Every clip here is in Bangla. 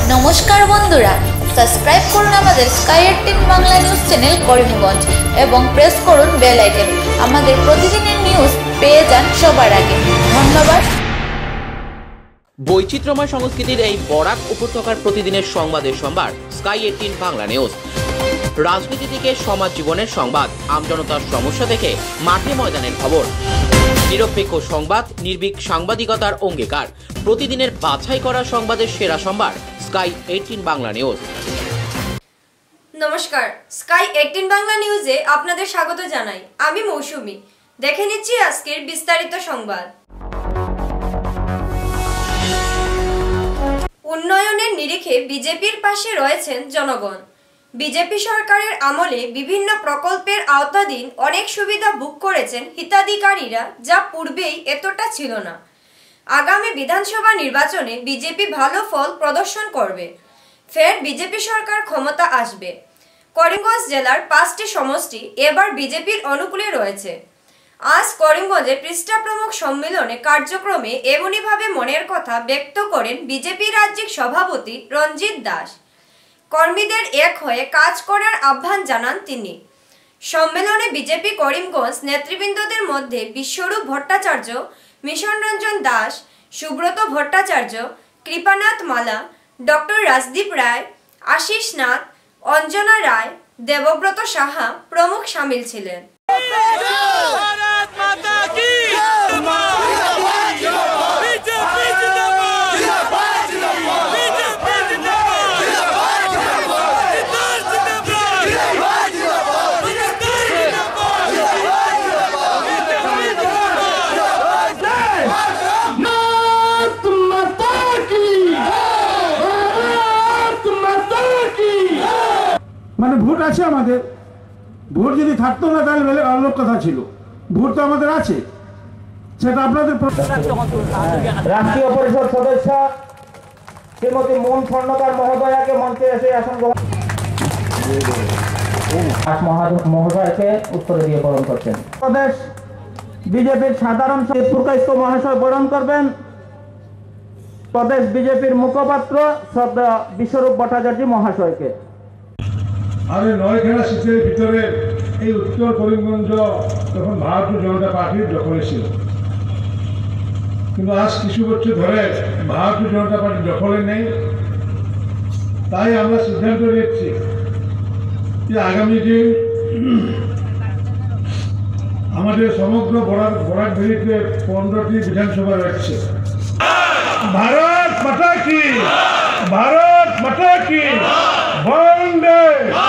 নমস্কার বন্ধুরা, সাবস্ক্রাইব করুন আমাদের sky 18 Bangla news channel Karimganj এবং প্রেস করুন বেল আইকন। আমাদের প্রতিদিনের নিউজ পেয়ে যান সবার আগে। ধন্যবাদ। বৈচিত্র্যময় সংস্কৃতির এই বরাক উপত্যকার প্রতিদিনের সংবাদের সম্ভার স্কাই 18 বাংলা নিউজ। রাজনীতি থেকে সমাজ জীবনের সংবাদ, আমজনতার সমস্যা থেকে মাঠে ময়দানের খবর, নিরপেক্ষ সংবাদ, নির্ভীক সাংবাদিকতার অঙ্গীকার, প্রতিদিনের বাছাই করা সংবাদের সেরা সম্ভার স্কাই 18 বাংলা নিউজ। নমস্কার, স্কাই 18 বাংলা নিউজে আপনাদের স্বাগত জানাই। আমি মৌসুমী। দেখে নিচ্ছি আজকের বিস্তারিত সংবাদ। উন্নয়নের নিরিখে বিজেপির পাশে রয়েছেন জনগণ। বিজেপি সরকারের আমলে বিভিন্ন প্রকল্পের আওতাধীন অনেক সুবিধা ভোগ করেছেন হিতাধিকারীরা, যা পূর্বেই এতটা ছিল না। আগামী বিধানসভা নির্বাচনে বিজেপি ভালো ফল প্রদর্শন করবে। ফের বিজেপি সরকার ক্ষমতা আসবে। করিমগঞ্জ জেলার 5টি সমষ্টি এবার বিজেপির অনুকূলে রয়েছে। আজ করিমগঞ্জে পৃষ্ঠা প্রমুখ সম্মেলনে কার্যক্রমে এমনইভাবে মনের কথা ব্যক্ত করেন বিজেপি রাজ্যিক সভাপতি রঞ্জিত দাস। কর্মীদের এক হয়ে কাজ করার আহ্বান জানান তিনি। সম্মেলনে বিজেপি করিমগঞ্জ নেতৃবৃন্দদের মধ্যে বিশ্বরূপ ভট্টাচার্য, মিশন রঞ্জন দাস, সুব্রত ভট্টাচার্য, কৃপানাথ মালা, ডক্টর রাজদীপ রায়, আশিস নাথ, অঞ্জনা রায়, দেবব্রত সাহা প্রমুখ সামিল ছিলেন। মানে ভোট আছে আমাদের, ভোট যদি থাকতো না তাহলে অন্য কথা ছিল। ভোট তো আমাদের আছে, সেটা আপনাদের। রাষ্ট্রীয় পরিষদ সদস্য শ্রীমতী মন স্বর্ণকার মহোদয়াকে মঞ্চে এসে আসন মহোদয়কে উত্তরে দিয়ে বরণ করছেন। প্রদেশ বিজেপির সাধারণ পুরকাইস্ত মহাশয় বরণ করবেন। প্রদেশ বিজেপির মুখপাত্র শ্রদ্ধা বিশ্বরূপ ভট্টাচার্য মহাশয়কে। আরে নয়খানা সিটের ভিতরে এই উত্তর করিমগঞ্জ তখন ভারতীয় জনতা পার্টির দখলে ছিল, কিন্তু আজ কিছু বছর ধরে ভারতীয় জনতা পার্টি দখলে নেই। তাই আমরা সিদ্ধান্ত নিচ্ছি যে আগামী দিন আমাদের সমগ্র বরাক ভ্যালিতে 15টি বিধানসভা রয়েছে। ভারত মাতা কি, ভারত মাতা কি, বন্দে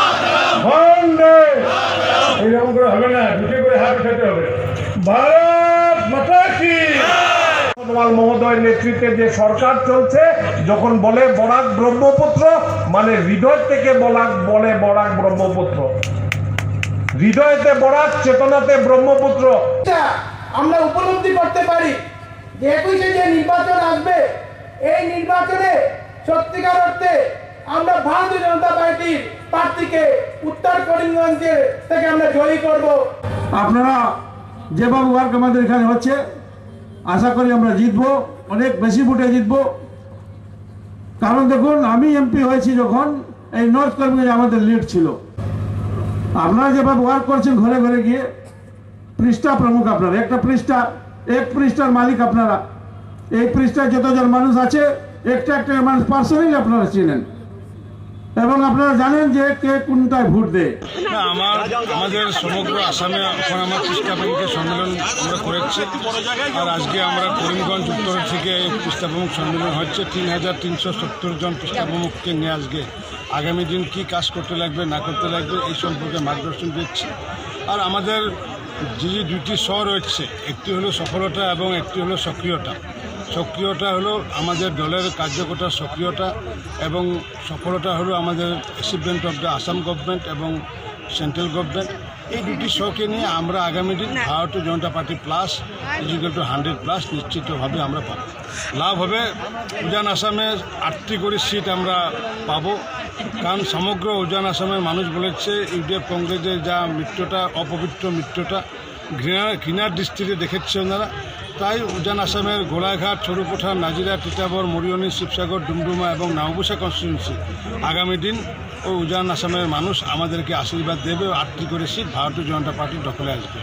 বন্দে। এইরকম করে হবে না, দুটো করে হাত উঠাতে হবে। ভারত মাতা কি। মহোদয়ের নেতৃত্বে যে সরকার চলছে, যখন বলে বরাক ব্রহ্মপুত্র, মানে হৃদয় থেকে বলে বরাক ব্রহ্মপুত্র। হৃদয়তে বরাক, চেতনাতে ব্রহ্মপুত্র। আমরা উপলব্ধি করতে পারি যে 21-এ যে নির্বাচন আসবে, এই নির্বাচনে সত্যিকার অর্থে আমরা ভারতীয় জনতা পার্টির প্রার্থীকে উত্তর করিমগঞ্জের থেকে আমরা জয়ী করব। আপনারা যেভাবে ওয়ার্ক আমাদের এখানে হচ্ছে, আশা করি আমরা জিতবো, অনেক বেশি ভোটে জিতবো। কারণ দেখুন, আমি এমপি হয়েছি যখন, এই নর্থ করিমগঞ্জে আমাদের লিড ছিল। আপনারা যেভাবে ওয়ার্ক করছেন ঘরে ঘরে গিয়ে, পৃষ্ঠা প্রমুখ আপনারা, একটা পৃষ্ঠা, এক পৃষ্ঠার মালিক আপনারা। এই পৃষ্ঠায় যতজন মানুষ আছে, একটা একটা মানুষ পার্সোনালি আপনারা চিনেন এবং আপনারা জানেন যে কে কোনটায় ভোট দেয়। আমাদের সমগ্র আসামে এখন আমার পৃষ্ঠা প্রমুখের সম্মেলন আমরা করেছি। আর আজকে আমরা করিমগঞ্জ উত্তর থেকে পৃষ্ঠা প্রমুখ সম্মেলন হচ্ছে। 3370 জন পৃষ্ঠা প্রমুখকে নিয়ে আজকে আগামী দিন কী কাজ করতে লাগবে না করতে লাগবে এই সম্পর্কে মার্গদর্শন দিচ্ছি। আর আমাদের যে দুটি স রয়েছে, একটি হলো সফলতা এবং একটি হলো সক্রিয়তা। সক্রিয়তা হলো আমাদের দলের কার্যকর্তার সক্রিয়তা এবং সফলতা হলো আমাদের achievement of the Assam government এবং সেন্ট্রাল গভর্নমেন্ট। এই দুটি শোকে নিয়ে আমরা আগামী দিন ভারতীয় জনতা পার্টি প্লাস =100+ নিশ্চিতভাবে আমরা পাবো। লাভ হবে উজান আসামে 8টি করে সিট আমরা পাবো। কারণ সমগ্র উজান আসামের মানুষ বলেছে ইউডিএফ কংগ্রেসের যা মিত্রতা, অপবিত্র মিত্রতা, ঘৃণার দৃষ্টিতে দেখেছে ওনারা। তাই উজান আসামের গোলাঘাট, সরুপথার, নাজিরা, তিতাবর, মরিয়নি, শিবসাগর, ডুমডুমা এবং নাওবুসা কনস্টিটিউন্সি আগামী দিন ও উজান আসামের মানুষ আমাদেরকে আশীর্বাদ দেবে ও 8টি করে সিট ভারতীয় জনতা পার্টির দখলে আসবে।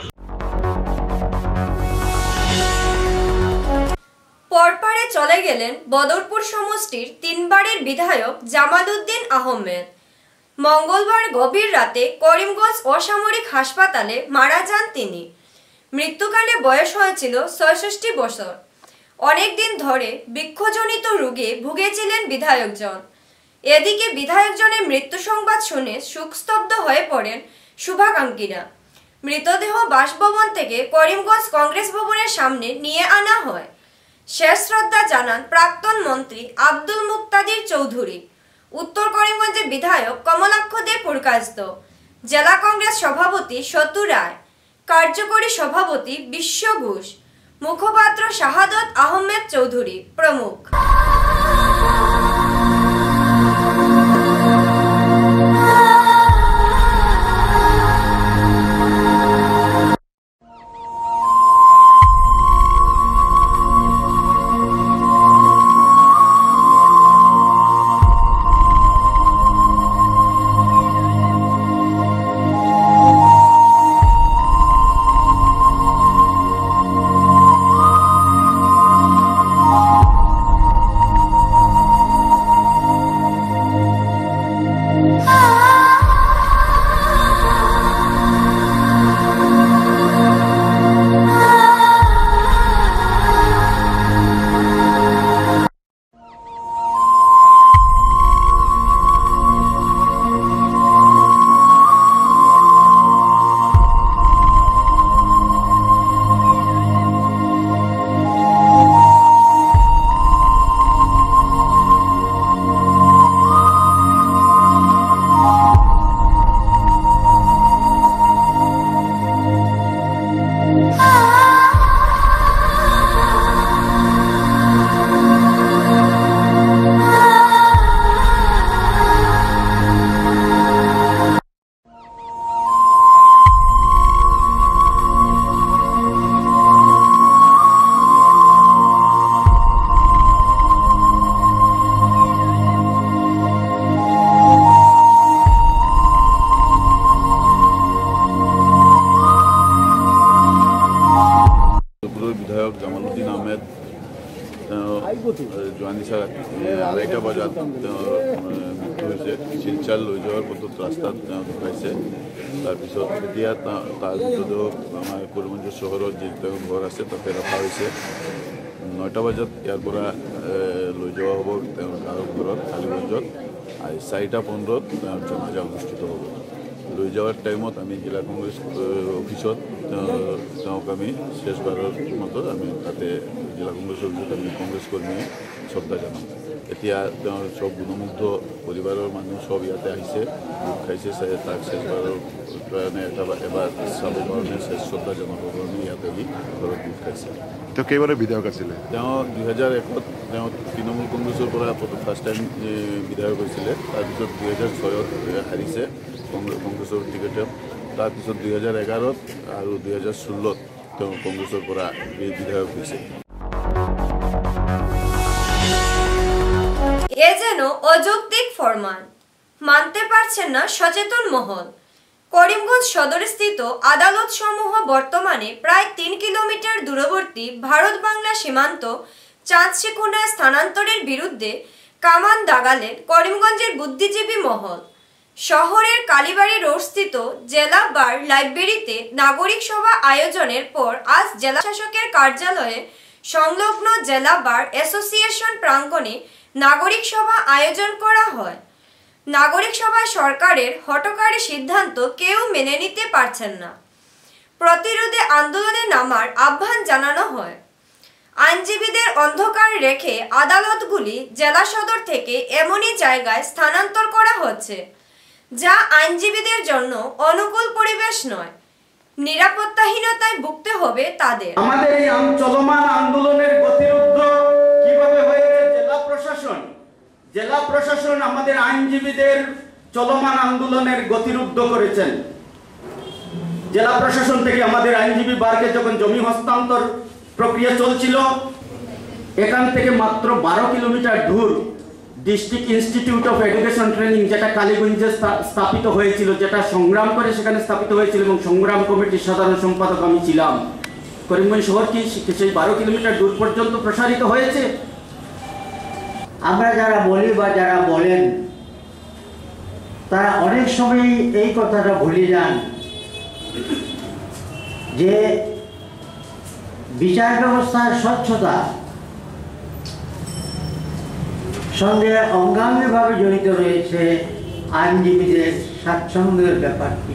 পরপারে চলে গেলেন বদরপুর সমষ্টির 3বারের বিধায়ক জামাল উদ্দিন আহমেদ। মঙ্গলবার গভীর রাতে করিমগঞ্জ অসামরিক হাসপাতালে মারা যান তিনি। মৃত্যুকালে বয়স হয়েছিল 66 বছর। অনেকদিন ধরে বৃক্ষজনিত রোগে ভুগেছিলেন বিধায়কজন। এদিকে বিধায়কজনের মৃত্যু সংবাদ শুনে শোকস্তব্ধ হয়ে পড়েন শুভাকাঙ্ক্ষীরা। মৃতদেহ বাসভবন থেকে করিমগঞ্জ কংগ্রেস ভবনের সামনে নিয়ে আনা হয়। শেষ শ্রদ্ধা জানান প্রাক্তন মন্ত্রী আব্দুল মুক্তাদির চৌধুরী, উত্তর করিমগঞ্জের বিধায়ক কমলাক্ষ দে পুরকায়স্থ, জেলা কংগ্রেস সভাপতি সতু রায়, কার্যকরী সভাপতি বিশ্ব ঘোষ, মুখপাত্র শাহাদত আহমেদ চৌধুরী প্রমুখ। বিধায়ক জামাল উদ্দিন আহমেদ জোৱানিছা 2:30 বজাত মৃত্যু হৈছে। শিলচাৰ লৈ যোৱাৰ পথত ৰাস্তাত ঢুকাইছে। তাৰপিছত এতিয়া তাৰ ভিতৰতো আমাৰ কৰিমগঞ্জ চহৰত যি তেওঁৰ ঘৰ আছে তাতে ৰখা হৈছে। 9টা বজাত ইয়াৰ পৰা লৈ যোৱা হ'ব তেওঁৰ গাঁৱৰ ঘৰত কালীগঞ্জত। আৰু 4:15 তেওঁৰ জনাজা অনুষ্ঠিত হ'ব। লৈ যাওয়ার টাইমত আমি জেলা কংগ্রেস অফিসত তেওঁক আমি শেষবারের মতো আমি তাতে জেলা কংগ্রেস অফিসত আমি কংগ্রেস কর্মীয়ে শ্রদ্ধা জানাম। এতিয়া তেওঁৰ সব গুণমুগ্ধ পৰিবাৰৰ মানুহ সব ইয়াতে আহিছে, দুখ খাইছে, তাক শেষবাৰৰ কাৰণে এবাৰ চাবৰ কাৰণে শেষ শ্ৰদ্ধা জনাবৰ কাৰণে ইয়াতে আহি ঘৰত দুখ খাইছে। তেওঁ কেইবাৰে বিধায়ক আছিলে? তেওঁ 2001ত তেওঁ তৃণমূল কংগ্ৰেছৰ পৰা ফাৰ্ষ্ট টাইম বিধায়ক হৈছিলে। তাৰপিছত 2006ত হাৰিছে কংগ্ৰেছৰ টিকেটত। তাৰপিছত 2011ত আৰু 2016ত তেওঁ কংগ্ৰেছৰ পৰা বিধায়ক হৈছে। এ যেন অযৌক্তিক ফরমান, মানতে পারছেন না সচেতন মহল। করিমগঞ্জ সদরস্থিত আদালত সমূহ বর্তমানে প্রায় 3 কিলোমিটার দূরবর্তী ভারত বাংলা সীমান্ত চাঁদশিকোনায় স্থানান্তরের বিরুদ্ধে কামান দাগালেন করিমগঞ্জের বুদ্ধিজীবী মহল। শহরের কালীবাড়ি রোডস্থিত জেলা বার লাইব্রেরিতে নাগরিক সভা আয়োজনের পর আজ জেলা শাসকের কার্যালয়ে সংলগ্ন জেলা বার অ্যাসোসিয়েশন প্রাঙ্গণে নাগরিক সভা আয়োজন করা হয়। নাগরিক সভায় সরকারের হঠকারী সিদ্ধান্ত কেউ মেনে নিতে পারছেন না। প্রতিরোধে আন্দোলনে নামার আহ্বান জানানো হয়। আইনজীবীদের অন্ধকার রেখে আদালতগুলি জেলা সদর থেকে এমনই জায়গায় স্থানান্তর করা হচ্ছে যা আইনজীবীদের জন্য অনুকূল পরিবেশ নয়। নিরাপত্তাহীনতায় ভুগতে হবে তাদের। আমাদের এই চলমান আন্দোলনের গতিরুদ্ধ কিভাবে হয়েছে জেলা প্রশাসন আমাদের আইনজীবীদের চলমান আন্দোলনের গতিরুদ্ধ করেছেন। জেলা প্রশাসন থেকে আমাদের আইনজীবী বারকে যখন জমি হস্তান্তর প্রক্রিয়া চলছিল। এখান থেকে মাত্র 12 কিলোমিটার দূর district institute of education training, যেটা কালীগঞ্জে স্থাপিত হয়েছিল, যেটা সংগ্রাম করে সেখানে স্থাপিত হয়েছিল এবং সংগ্রাম কমিটির সাধারণ সম্পাদক আমি ছিলাম। করিমগঞ্জ শহর কি সেই 12 কিলোমিটার দূর পর্যন্ত প্রসারিত হয়েছে? আমরা যারা বলি বা যারা বলেন তারা অনেক সময় এই কথাটা ভুলে যান যে বিচার ব্যবস্থার স্বচ্ছতা সঙ্গে অঙ্গাঙ্গিভাবে জড়িত রয়েছে আইনজীবীদের স্বাচ্ছন্দ্যের ব্যাপারটি।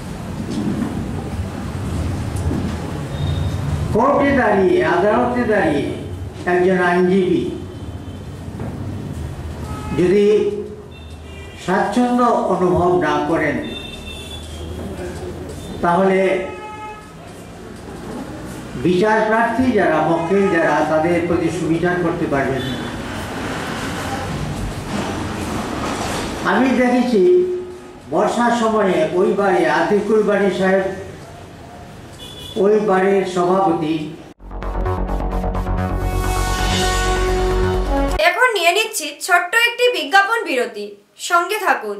কোর্টে দাঁড়িয়ে, আদালতে দাঁড়িয়ে একজন আইনজীবী যদি স্বাচ্ছন্দ্য অনুভব না করেন তাহলে বিচার প্রার্থী যারা, মক্কেল যারা, তাদের প্রতি সুবিচার করতে পারবেন না। আমি দেখেছি বর্ষার সময়ে ওই বাড়ি আতিকুল বাড়ি সাহেব, ওই বাড়ির সভাপতি। এখন নিয়ে নিচ্ছি ছোট্ট একটি বিজ্ঞাপন বিরতি, সঙ্গে থাকুন।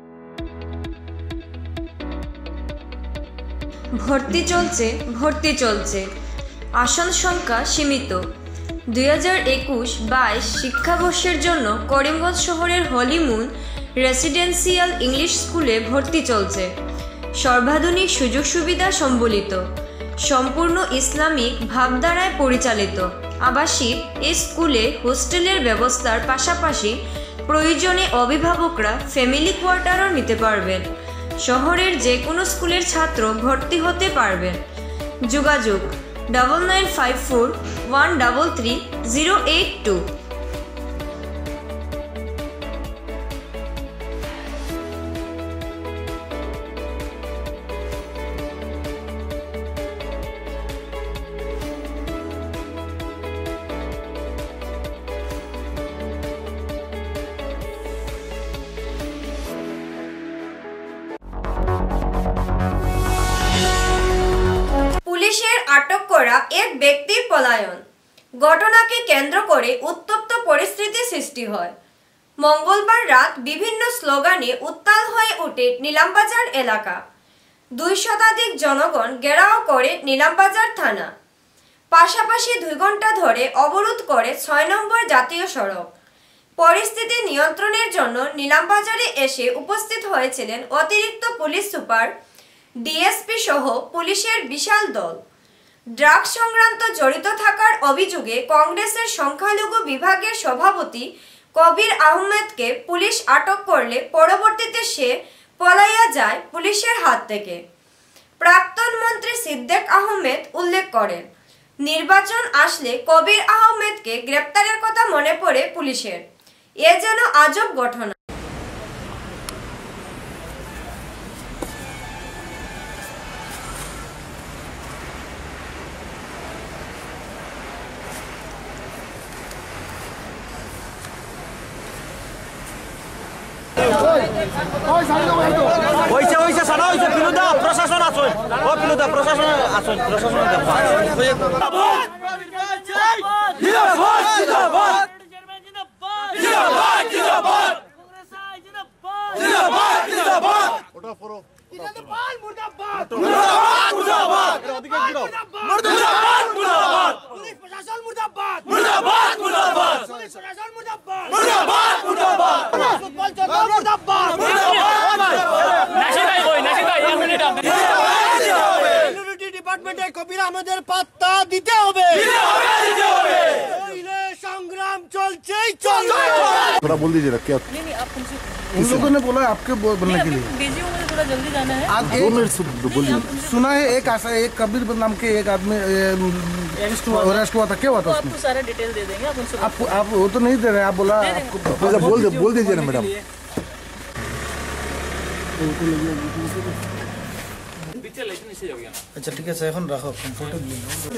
ভর্তি চলছে, আসন সংখ্যা সীমিত। 2021-22 শিক্ষাবর্ষের জন্য করিমগঞ্জ শহরের হলিমুন রেসিডেন্সিয়াল ইংলিশ স্কুলে ভর্তি চলছে। সর্বাধুনিক সুযোগ সুবিধা সম্বলিত, সম্পূর্ণ ইসলামিক ভাবধারায় পরিচালিত আবাসিক এই স্কুলে হোস্টেলের ব্যবস্থার পাশাপাশি প্রয়োজনে অভিভাবকরা ফ্যামিলি কোয়ার্টারও নিতে পারবেন। শহরের যে কোনো স্কুলের ছাত্র ভর্তি হতে পারবেন। যোগাযোগ 9954133082। পুলিশের আটক করা এক ব্যক্তির পলায়ন ঘটনাকে কেন্দ্র করে উত্তপ্ত পরিস্থিতি সৃষ্টি হয়। মঙ্গলবার রাত বিভিন্ন স্লোগানে উত্তাল হয়ে ওঠে নিলামবাজার এলাকা। 2 শতাধিক জনগণ ঘেরাও করে নিলামবাজার থানা, পাশাপাশি 2 ঘন্টা ধরে অবরোধ করে 6 নম্বর জাতীয় সড়ক। পরিস্থিতি নিয়ন্ত্রণের জন্য নিলামবাজারে এসে উপস্থিত হয়েছিলেন অতিরিক্ত পুলিশ সুপার, ডিএসপি সহ পুলিশের বিশাল দল। ড্রাগস সংক্রান্ত জড়িত থাকার অভিযোগে কংগ্রেসের সংখ্যালঘু বিভাগের সভাপতি কবির আহমেদকে পুলিশ আটক করলে পরবর্তীতে সে পলাইয়া যায় পুলিশের হাত থেকে। প্রাক্তন মন্ত্রী সিদ্দিক আহমেদ উল্লেখ করেন, নির্বাচন আসলে কবির আহমেদকে গ্রেপ্তারের কথা মনে পড়ে পুলিশের। এ যেন আজব ঘটনা। প্রশাসন আসুন, প্রশাসন আসুন, প্রশাসন কবির আমাদের পাত্তা দিতে হবে। সংগ্রাম চলছেই চলবে। थोड़ा बोल दीजिए क्या? नहीं आप उनसे उन लोगों ने बोला आपके बोलने के लिए। बिजी हूँ, मुझे थोड़ा जल्दी जाना है। आप 2 मिनट बोलिए। सुना है एक कबीर नाम के एक आदमी अरेस्ट हुआ था, क्या हुआ था? आपको सारा डिटेल दे देंगे, आप उनसे आप वो तो नहीं दे रहे, आप बोला बोल दीजिए ना मैडम। আচ্ছা ঠিক আছে, এখন রাখো কমফর্টেবলি।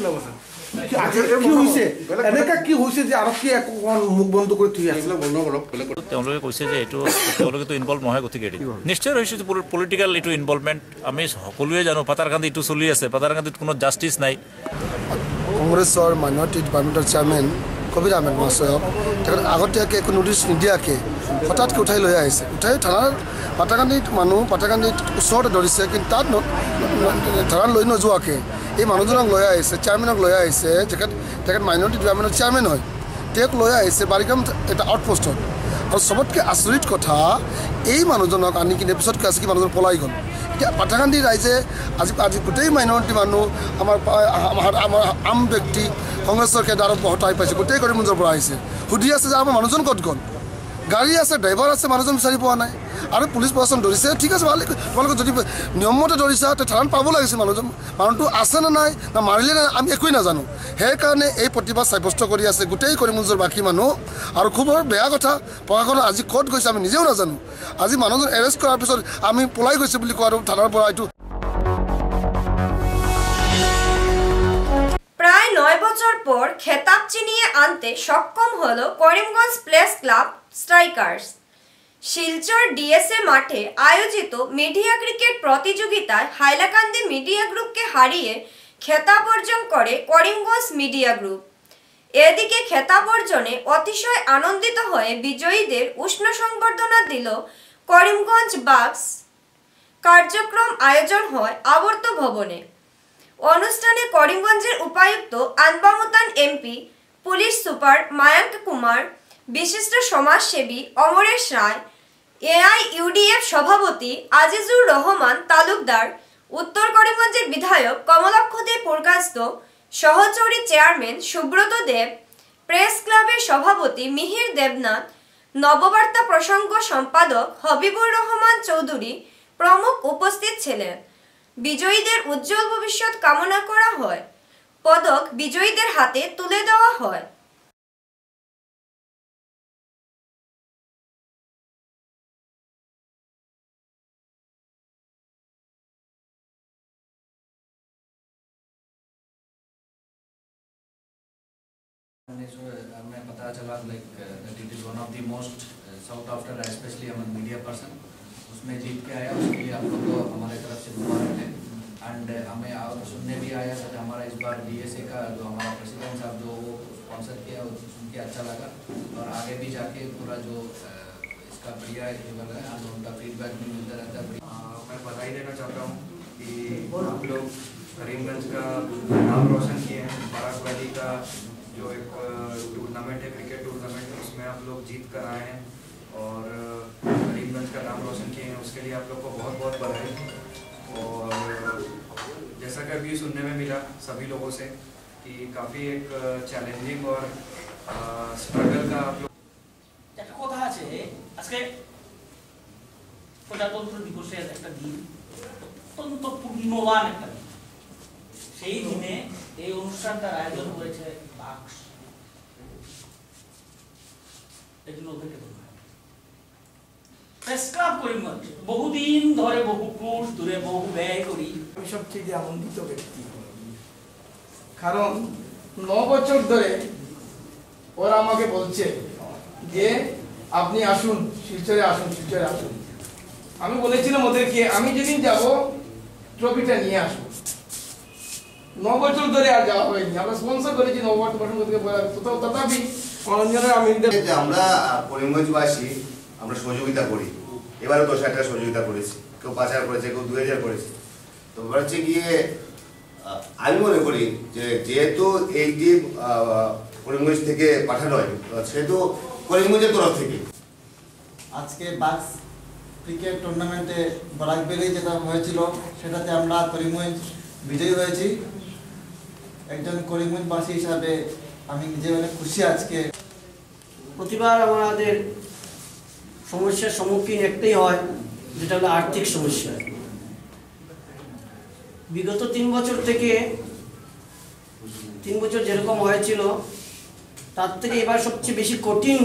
কি হৈছে এনেকা কি হৈছে যে আৰু কি মুখ বন্ধ কৰি থৈ আছে? তেওঁলোকে কৈছে যে এইটো তেওঁলোকেতো ইনভলভ নহয়, গতিকে নিশ্চয় হৈছে পলিটিকেল এইটো ইনভলভমেণ্ট। আমি সকলোৱে জানো পাতাৰকান্দি এইটো চলি আছে, পাতাৰকান্দিত কোনো জাষ্টিচ নাই। কংগ্ৰেছৰ মাইনৰিটি ডিপাৰ্টমেণ্টৰ চেয়াৰমেন কবিৰ আহমেদ মহাশয়ক তেখেতে আগতীয়াকৈ একো নটিচ নিদিয়াকৈ হঠাৎকৈ উঠাই লৈ আহিছে। উঠাই থানাৰ পাটাকান্দিত ওচৰতে ধৰিছে, কিন্তু তাত থানাত লৈ নোযোৱাকৈ এই মানুহজনক লৈ আহিছে, চেয়াৰমেনক লৈ আহিছে, তেখেত মাইনৰিটি ডিপাৰ্টমেণ্টৰ চেয়াৰমেন হয়, তেওঁক লৈ আহিছে বাৰিগাম এটা আউটপোষ্টত। আৰু চবতকৈ আচৰিত কথা, এই মানুহজনক আনি কিনে পিছতকৈ আছে কি মানুহজন পলাই গ'ল। এতিয়া পাটাকান্দি ৰাইজে আজি গোটেই মাইনৰিটি মানুহ আমাৰ আম ব্যক্তি কংগ্ৰেছৰ কেডাৰত হতাই পাইছে, গোটেই কৰিমগঞ্জৰ পৰা আহিছে, সুধি আছে যে আমাৰ মানুহজন ক'ত গ'ল। গাড়ী আছে, ড্ৰাইভাৰ আছে, মানুহজন বিচাৰি পোৱা নাই। আৰু পুলিচ প্ৰশাসন ধৰিছে, ঠিক আছে ভালে, তোমালোকে যদি নিয়মমতে ধৰিছা তে থানাত পাব লাগিছিল। মানুহটো আছে নে নাই না মাৰিলে নাই আমি একোৱেই নাজানো। সেইকাৰণে এই প্ৰতিবাদ সাব্যস্ত কৰি আছে গোটেই কৰিমগঞ্জৰ বাকী মানুহ। আৰু খুব বেয়া কথা, প্ৰশাসন আজি ক'ত গৈছে আমি নিজেও নাজানো। আজি মানুহজন এৰেষ্ট কৰাৰ পিছত আমি পলাই গৈছে বুলি কোৱা থানাৰ পৰা এইটো। প্রায় 9 বছর পর খেতাব চিনিয়ে আনতে সক্ষম হলো Karimganj press club strikers. Silchar DSA মাঠে আয়োজিত মিডিয়া ক্রিকেট প্রতিযোগিতায় হাইলাকান্দি মিডিয়া গ্রুপকে হারিয়ে খেতাব অর্জন করে করিমগঞ্জ মিডিয়া গ্রুপ। এদিকে খেতাব অর্জনে অতিশয় আনন্দিত হয়ে বিজয়ীদের উষ্ণ সংবর্ধনা দিল করিমগঞ্জ বাক্স। কার্যক্রম আয়োজন হয় আবর্ত ভবনে। অনুষ্ঠানে করিমগঞ্জের উপায়ুক্ত Anbamuthan MP, police super Mayank Kumar, বিশিষ্ট সমাজসেবী অমরেশ রায়, এআইইউডিএফ সভাপতি আজিজুর রহমান তালুকদার, উত্তর করিমগঞ্জের বিধায়ক কমলাক্ষ দে পুরকাস্ত, সহচরী চেয়ারম্যান সুব্রত দেব, প্রেস ক্লাবের সভাপতি মিহির দেবনাথ, নববার্তা প্রসঙ্গ সম্পাদক হবিবুর রহমান চৌধুরী প্রমুখ উপস্থিত ছিলেন। বিজয়ীদের উজ্জ্বল ভবিষ্যৎ কামনা করা হয়। পদক বিজয়ীদের হাতে তুলে দেওয়া হয়। हमें पता चला like that it is one of the most south after specially among media person, उसमें जीत के आया। उसके लिए आप लोग को हमारे तरफ से मुबारक है। एंड हमें सुनने भी आया कि हमारा इस बार डीएसए का जो हमारा प्रेसिडेंट साहब जो वो स्पॉन्सर किया, सुन के अच्छा लगा। और आगे भी जाके पूरा जो इसका बढ़िया लेवल है और उनका फीडबैक भी मिलता रहता है। मैं बधाई देना चाहता हूँ कि आप लोग करीमगंज का नाम रोशन किए हैं। बाराक वैली का जो एक टूर्नामेंट है, क्रिकेट टूर्नामेंट, उसमें आप लोग जीत कर आए हैं और करीमगंज का नाम रोशन किए हैं। उसके लिए आप लोग को बहुत बहुत बधाई। और जैसा कि अभी सुनने में मिला सभी लोगों से कि काफ़ी एक चैलेंजिंग और स्ट्रगल का आप लोग কথা আছে। আজকে প্রজাতন্ত্র দিবসের একটা দিন, অত্যন্ত পূর্ণবান একটা দিন। সেই দিনে এই অনুষ্ঠানটার আয়োজন করেছে বাক্স। এগুলো ওদেরকে ধন্যবাদ। প্রেস ক্লাব করিমগঞ্জ বহুদিন ধরে বহু ক্রুশ দূরে বহু ব্যয় করি। আমি সবচেয়ে আনন্দিত ব্যক্তি, কারণ 9 বছর ধরে ওরা আমাকে বলছে যে আপনি আসুন শিলচরে, আসুন শিলচরে আসুন। আমি বলেছিলাম ওদেরকে আমি যেদিন যাব ট্রফিটা নিয়ে আসবো। 9 বছর ধরে আর যাওয়া হয়নি। আমরা স্পন্সর করেছি 9 বছর থেকে, তথাপি আমরা করিমগঞ্জবাসী আমরা সহযোগিতা করি। এবারও 10 টাকা সহযোগিতা করেছি, কেউ 5000 করেছে, কেউ 2000 করেছে। তো হচ্ছে গিয়ে আমি মনে করি যে যেহেতু এই টিম করিমগঞ্জ থেকে পাঠানো হয়, সেহেতু করিমগঞ্জের তরফ থেকে আজকে বাক্স ক্রিকেট টুর্নামেন্টে বরাক ভ্যালি যেটা হয়েছিল সেটাতে আমরা করিমগঞ্জ বিজয়ী হয়েছি। একজন করিমগঞ্জবাসী হিসাবে আমি নিজে অনেক খুশি আজকে। প্রতিবার আমাদের সমস্যার সম্মুখীন একটাই হয়, যেটা হলো আর্থিক সমস্যা। বিগত 3 বছর থেকে 3 বছর যেরকম হয়েছিল তার থেকে এবার সবচেয়ে বেশি কঠিন।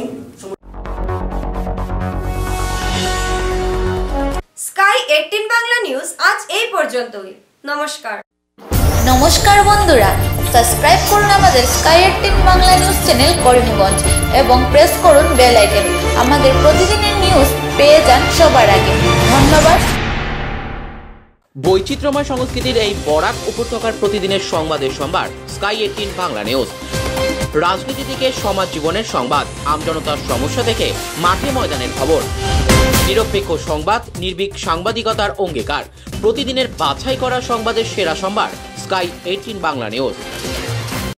স্কাই 18 বাংলা নিউজ আজ এই পর্যন্তই। নমস্কার। নমস্কার বন্ধুরা, সাবস্ক্রাইব করুন আমাদের sky 18 Bangla news channel Karimganj এবং প্রেস করুন বেল আইকন। আমাদের প্রতিদিনের নিউজ পেয়ে যান সবার আগে। ধন্যবাদ। বৈচিত্র্যময় সংস্কৃতির এই বরাক উপত্যকার প্রতিদিনের সংবাদের সম্ভার স্কাই 18 বাংলা নিউজ। রাজনীতি থেকে সমাজ জীবনের সংবাদ, আমজনতার সমস্যা থেকে মাঠে ময়দানের খবর, নিরপেক্ষ সংবাদ, নির্ভীক সাংবাদিকতার অঙ্গীকার, প্রতিদিনের বাছাই করা সংবাদের সেরা সম্ভার স্কাই 18 বাংলা নিউজ।